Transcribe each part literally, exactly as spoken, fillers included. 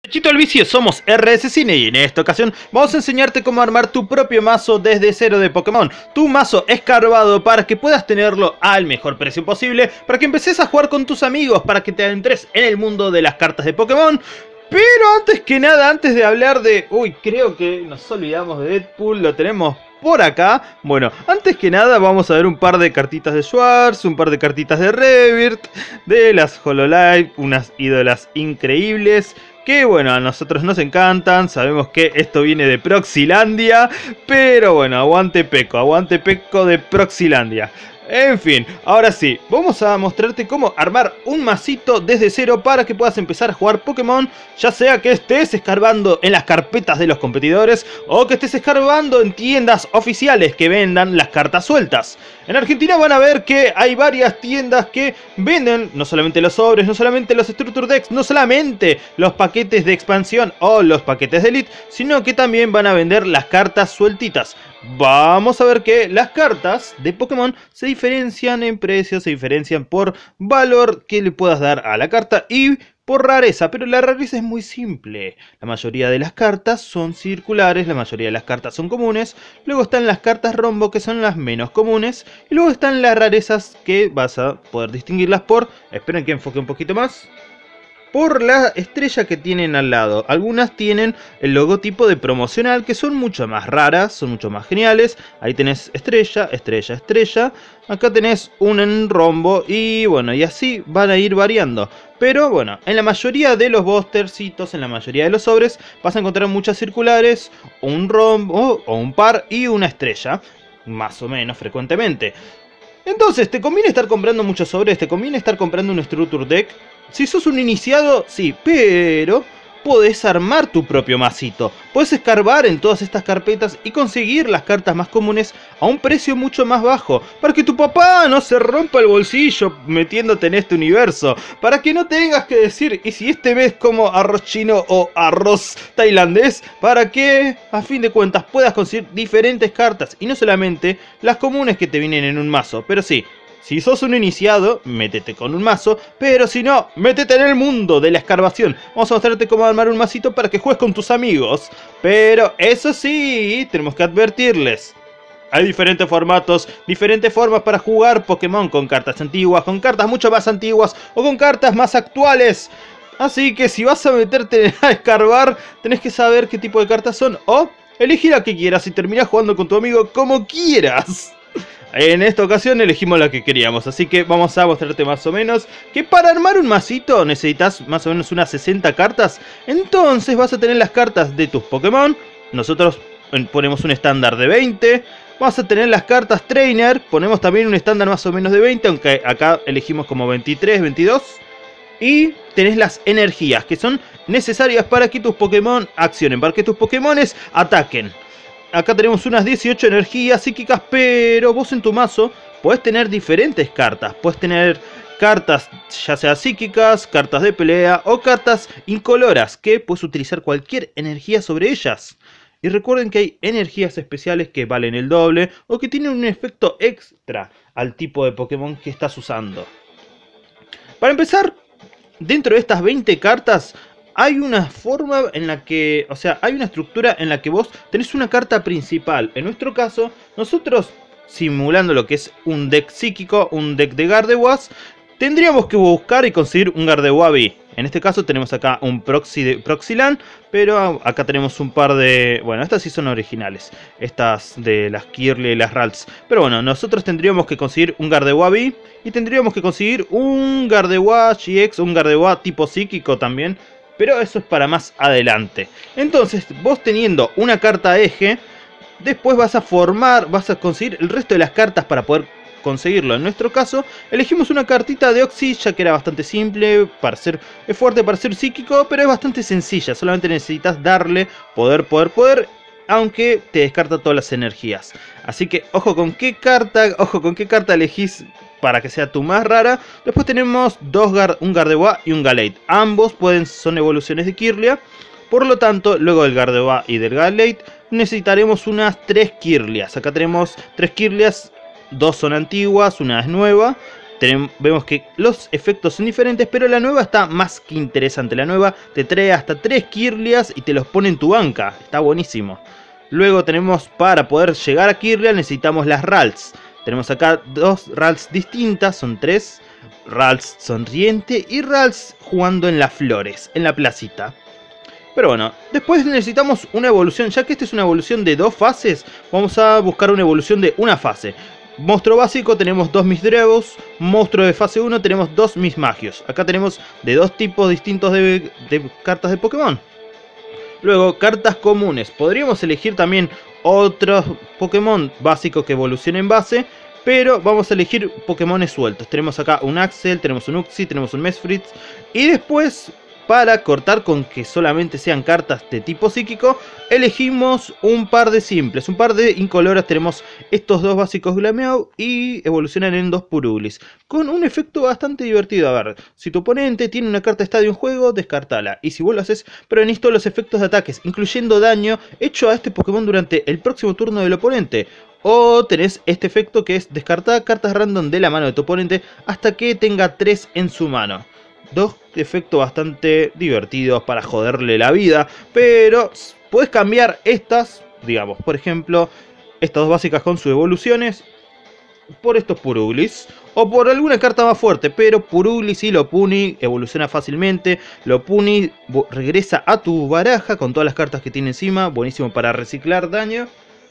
Chito el Vicio, somos R S Cine y en esta ocasión vamos a enseñarte cómo armar tu propio mazo desde cero de Pokémon. Tu mazo escarbado para que puedas tenerlo al mejor precio posible, para que empeces a jugar con tus amigos, para que te adentres en el mundo de las cartas de Pokémon. Pero antes que nada, antes de hablar de... Uy, creo que nos olvidamos de Deadpool, lo tenemos por acá. Bueno, antes que nada vamos a ver un par de cartitas de Schwartz, un par de cartitas de Rebirth, de las Hololive, unas ídolas increíbles que bueno, a nosotros nos encantan. Sabemos que esto viene de Proxilandia, pero bueno, aguante Peco, aguante Peco de Proxilandia. En fin, ahora sí, vamos a mostrarte cómo armar un masito desde cero para que puedas empezar a jugar Pokémon, ya sea que estés escarbando en las carpetas de los competidores o que estés escarbando en tiendas oficiales que vendan las cartas sueltas. En Argentina van a ver que hay varias tiendas que venden no solamente los sobres, no solamente los Structure Decks, no solamente los paquetes de expansión o los paquetes de Elite, sino que también van a vender las cartas sueltitas. Vamos a ver que las cartas de Pokémon se diferencian en precio, se diferencian por valor que le puedas dar a la carta y por rareza, pero la rareza es muy simple. La mayoría de las cartas son circulares, la mayoría de las cartas son comunes, luego están las cartas rombo que son las menos comunes, y luego están las rarezas que vas a poder distinguirlas por, esperen que enfoque un poquito más, por la estrella que tienen al lado. Algunas tienen el logotipo de promocional, que son mucho más raras, son mucho más geniales. Ahí tenés estrella, estrella, estrella. Acá tenés un en rombo y bueno, y así van a ir variando. Pero bueno, en la mayoría de los boostercitos, en la mayoría de los sobres, vas a encontrar muchas circulares, un rombo o un par y una estrella, más o menos frecuentemente. Entonces, ¿te conviene estar comprando muchos sobres? ¿Te conviene estar comprando un Structure Deck? Si sos un iniciado, sí, pero podés armar tu propio masito. Podés escarbar en todas estas carpetas y conseguir las cartas más comunes a un precio mucho más bajo. Para que tu papá no se rompa el bolsillo metiéndote en este universo. Para que no tengas que decir, ¿y si este mes como arroz chino o arroz tailandés? Para que, a fin de cuentas, puedas conseguir diferentes cartas y no solamente las comunes que te vienen en un mazo. Pero sí, si sos un iniciado, métete con un mazo, pero si no, métete en el mundo de la escarbación. Vamos a mostrarte cómo armar un masito para que juegues con tus amigos. Pero eso sí, tenemos que advertirles. Hay diferentes formatos, diferentes formas para jugar Pokémon con cartas antiguas, con cartas mucho más antiguas o con cartas más actuales. Así que si vas a meterte a escarbar, tenés que saber qué tipo de cartas son o elegir la que quieras y terminar jugando con tu amigo como quieras. En esta ocasión elegimos la que queríamos, así que vamos a mostrarte más o menos que para armar un masito necesitas más o menos unas sesenta cartas. Entonces vas a tener las cartas de tus Pokémon, nosotros ponemos un estándar de veinte. Vas a tener las cartas Trainer, ponemos también un estándar más o menos de veinte, aunque acá elegimos como veintitrés, veintidós. Y tenés las energías, que son necesarias para que tus Pokémon accionen, para que tus Pokémones ataquen. Acá tenemos unas dieciocho energías psíquicas, pero vos en tu mazo podés tener diferentes cartas. Podés tener cartas ya sea psíquicas, cartas de pelea o cartas incoloras, que puedes utilizar cualquier energía sobre ellas. Y recuerden que hay energías especiales que valen el doble o que tienen un efecto extra al tipo de Pokémon que estás usando. Para empezar, dentro de estas veinte cartas hay una forma en la que, o sea, hay una estructura en la que vos tenés una carta principal. En nuestro caso, nosotros, simulando lo que es un deck psíquico, un deck de Gardevoir, tendríamos que buscar y conseguir un Gardevoir V. En este caso tenemos acá un Proxy de Proxiland, pero acá tenemos un par de... Bueno, estas sí son originales, estas de las Kirlia y las Ralts. Pero bueno, nosotros tendríamos que conseguir un Gardevoir V y tendríamos que conseguir un Gardevoir G X, un Gardevoir tipo psíquico también. Pero eso es para más adelante. Entonces, vos teniendo una carta eje, después vas a formar, vas a conseguir el resto de las cartas para poder conseguirlo. En nuestro caso, elegimos una cartita de Oxy, ya que era bastante simple, para ser, es fuerte para ser psíquico, pero es bastante sencilla. Solamente necesitas darle poder, poder, poder, aunque te descarta todas las energías. Así que, ojo con qué carta, ojo con qué carta elegís para que sea tu más rara. Después tenemos dos Gar un Gardevoir y un Gallade. Ambos pueden, son evoluciones de Kirlia. Por lo tanto, luego del Gardevoir y del Gallade, necesitaremos unas tres Kirlias. Acá tenemos tres Kirlias, dos son antiguas, una es nueva. Tenemos, vemos que los efectos son diferentes, pero la nueva está más que interesante. La nueva te trae hasta tres Kirlias y te los pone en tu banca. Está buenísimo. Luego tenemos, para poder llegar a Kirlia necesitamos las Ralts. Tenemos acá dos Ralts distintas, son tres. Ralts sonriente y Ralts jugando en las flores, en la placita. Pero bueno, después necesitamos una evolución. Ya que esta es una evolución de dos fases, vamos a buscar una evolución de una fase. Monstruo básico tenemos dos Misdreavus. Monstruo de fase uno tenemos dos Mismagios. Acá tenemos de dos tipos distintos de, de cartas de Pokémon. Luego, cartas comunes. Podríamos elegir también otros Pokémon básicos que evolucionen en base, pero vamos a elegir Pokémones sueltos. Tenemos acá un Axel, tenemos un Uxie, tenemos un Mesfritz. Y después, para cortar con que solamente sean cartas de tipo psíquico, elegimos un par de simples, un par de incoloras. Tenemos estos dos básicos Glameow y evolucionan en dos Purulis, con un efecto bastante divertido. A ver, si tu oponente tiene una carta estadio en juego, descartala. Y si vos lo haces, prevenís todos los efectos de ataques, incluyendo daño hecho a este Pokémon durante el próximo turno del oponente. O tenés este efecto que es descartar cartas random de la mano de tu oponente hasta que tenga tres en su mano. Dos efectos bastante divertidos para joderle la vida, pero puedes cambiar estas, digamos, por ejemplo, estas dos básicas con sus evoluciones, por estos Purulis, o por alguna carta más fuerte. Pero Purulis y Lopunny evoluciona fácilmente. Lopunny regresa a tu baraja con todas las cartas que tiene encima, buenísimo para reciclar daño.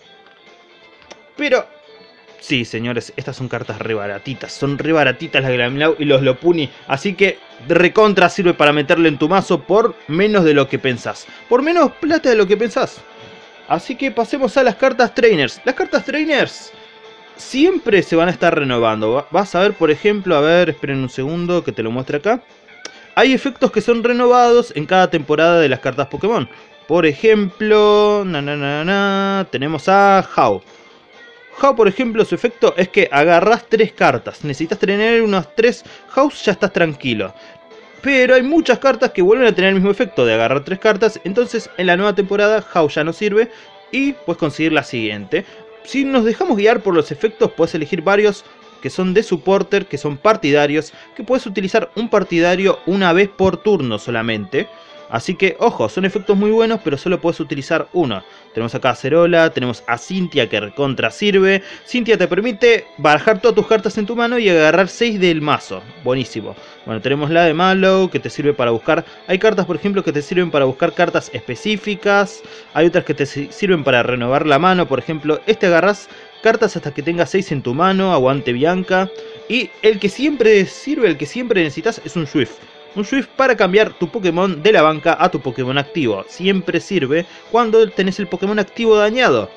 Pero sí, señores, estas son cartas re baratitas. Son re baratitas las Glameow y los Lopunny. Así que recontra sirve para meterle en tu mazo por menos de lo que pensás. Por menos plata de lo que pensás. Así que pasemos a las cartas Trainers. Las cartas Trainers siempre se van a estar renovando. Vas a ver, por ejemplo, a ver, esperen un segundo que te lo muestre acá. Hay efectos que son renovados en cada temporada de las cartas Pokémon. Por ejemplo, na, na, na, na, tenemos a Hau. Hau, por ejemplo, su efecto es que agarras tres cartas. Necesitas tener unos tres Haus, ya estás tranquilo. Pero hay muchas cartas que vuelven a tener el mismo efecto de agarrar tres cartas. Entonces en la nueva temporada Hau ya no sirve y puedes conseguir la siguiente. Si nos dejamos guiar por los efectos, puedes elegir varios que son de supporter, que son partidarios, que puedes utilizar un partidario una vez por turno solamente. Así que, ojo, son efectos muy buenos, pero solo puedes utilizar uno. Tenemos acá a Cerola, tenemos a Cynthia que recontra sirve. Cynthia te permite barajar todas tus cartas en tu mano y agarrar seis del mazo. Buenísimo. Bueno, tenemos la de Mallow que te sirve para buscar. Hay cartas, por ejemplo, que te sirven para buscar cartas específicas. Hay otras que te sirven para renovar la mano. Por ejemplo, este agarras cartas hasta que tengas seis en tu mano. Aguante Bianca. Y el que siempre sirve, el que siempre necesitas es un Swift. Un Swift para cambiar tu Pokémon de la banca a tu Pokémon activo. Siempre sirve cuando tenés el Pokémon activo dañado.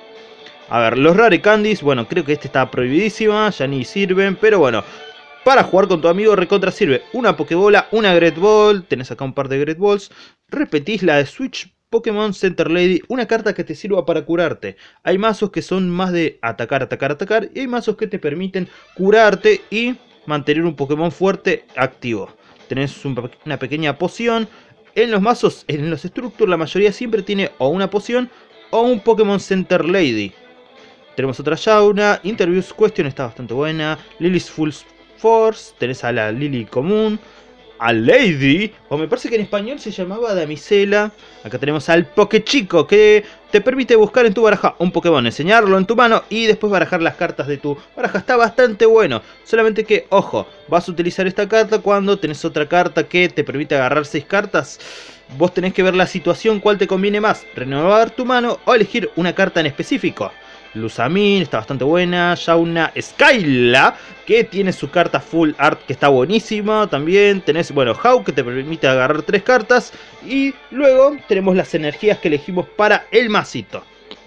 A ver, los Rare Candies, bueno, creo que este está prohibidísima, ya ni sirven, pero bueno. Para jugar con tu amigo recontra sirve una Pokébola, una Great Ball, tenés acá un par de Great Balls. Repetís la de Switch Pokémon Center Lady, una carta que te sirva para curarte. Hay mazos que son más de atacar, atacar, atacar, y hay mazos que te permiten curarte y mantener un Pokémon fuerte activo. Tenés una pequeña poción. En los mazos, en los Structure, la mayoría siempre tiene o una poción o un Pokémon Center Lady. Tenemos otra Shauna. Interviews Question está bastante buena. Lily's Full Force. Tenés a la Lily común. A Lady, o me parece que en español se llamaba Damisela. Acá tenemos al Pokéchico, que te permite buscar en tu baraja un Pokémon, enseñarlo en tu mano y después barajar las cartas de tu baraja. Está bastante bueno, solamente que, ojo, vas a utilizar esta carta cuando tenés otra carta que te permite agarrar seis cartas. Vos tenés que ver la situación, cuál te conviene más, renovar tu mano o elegir una carta en específico. Lusamin está bastante buena. Shauna Skyla, que tiene su carta full art que está buenísima. También tenés, bueno, Hau, que te permite agarrar tres cartas. Y luego tenemos las energías que elegimos para el masito.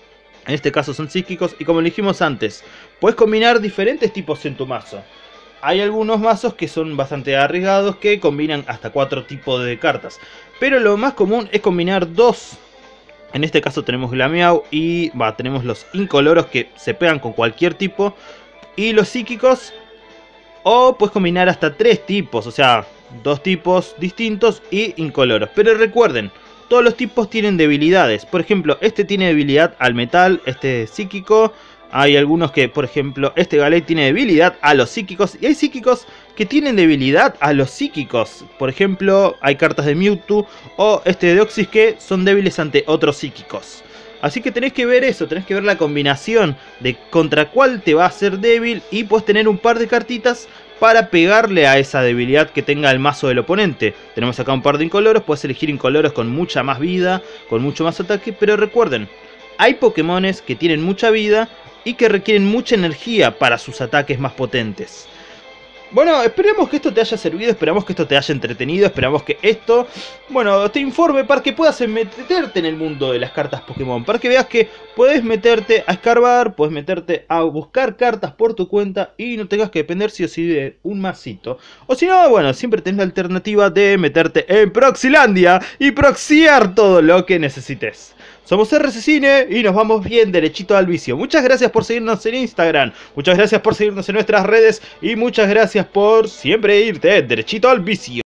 En este caso son psíquicos y como elegimos antes, puedes combinar diferentes tipos en tu mazo. Hay algunos mazos que son bastante arriesgados que combinan hasta cuatro tipos de cartas. Pero lo más común es combinar dos. En este caso tenemos Glameow y va, tenemos los incoloros que se pegan con cualquier tipo. Y los psíquicos. O puedes combinar hasta tres tipos. O sea, dos tipos distintos y incoloros. Pero recuerden, todos los tipos tienen debilidades. Por ejemplo, este tiene debilidad al metal. Este es psíquico. Hay algunos que, por ejemplo, este Galate tiene debilidad a los psíquicos. Y hay psíquicos que tienen debilidad a los psíquicos. Por ejemplo, hay cartas de Mewtwo o este Deoxys que son débiles ante otros psíquicos. Así que tenés que ver eso, tenés que ver la combinación de contra cuál te va a hacer débil y puedes tener un par de cartitas para pegarle a esa debilidad que tenga el mazo del oponente. Tenemos acá un par de incoloros, puedes elegir incoloros con mucha más vida, con mucho más ataque, pero recuerden, hay Pokémones que tienen mucha vida y que requieren mucha energía para sus ataques más potentes. Bueno, esperemos que esto te haya servido, esperamos que esto te haya entretenido, esperamos que esto, bueno, te informe para que puedas meterte en el mundo de las cartas Pokémon, para que veas que puedes meterte a escarbar, puedes meterte a buscar cartas por tu cuenta y no tengas que depender sí o sí de un masito. O si no, bueno, siempre tenés la alternativa de meterte en Proxilandia y proxiar todo lo que necesites. Somos R C Cine y nos vamos bien derechito al vicio. Muchas gracias por seguirnos en Instagram, muchas gracias por seguirnos en nuestras redes y muchas gracias por siempre irte derechito al vicio.